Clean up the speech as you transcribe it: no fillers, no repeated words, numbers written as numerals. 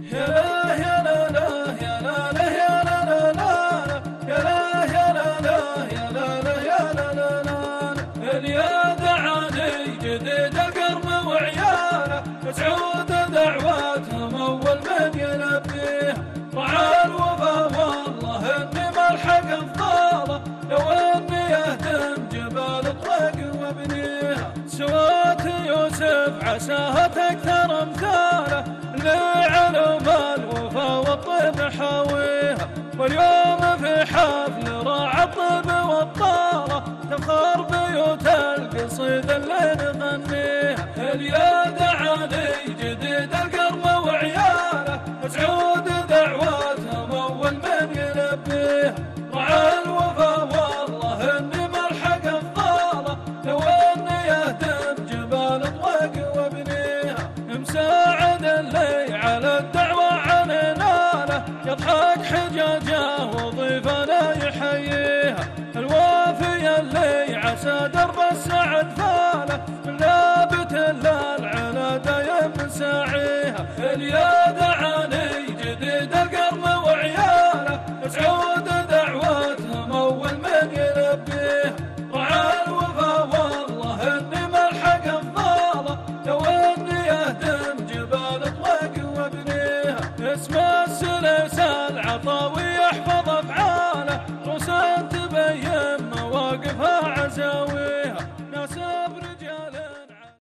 يا لا يا لا لا يا لا لا يا لا لا لا يا لا يا لا لا يا لا لا يا لا لا لا اليا دعاني جديد القرن وعياله مسعود دعواتهم أول من يلبيها رعى الوفا والله إني ملحق أفضاله لو إني أهدم جبال الطريق وابنيها سوات يوسف عساها تكثر أمثاله اللي علوم الوفا والطيب حاويها واليوم في حفل راعى الطيب والطارة تفخر بيوت القصيدة اللي نغنيها اليا دعاني جديد القرن وعياله مسعود دعواتهم أول من يلبيها رعى الوفا والله إني ملحق أفضاله لو إني أهدم جبال الطريق وابنيها مساعد اللي على الدعوة عن ناله يضحك حجاجه وضيفنا يحييها الوافي اللي عسى درب السعد فاله من لابت الا العنادة يم ساعيها اليا دعاني جديد القرن وعياله مسعود دعواتهم اول من يلبيها رعى الوفا والله اني ملحق افضاله لو اني اهدم جبال الطريق وابنيها اسم السلسال عطاوي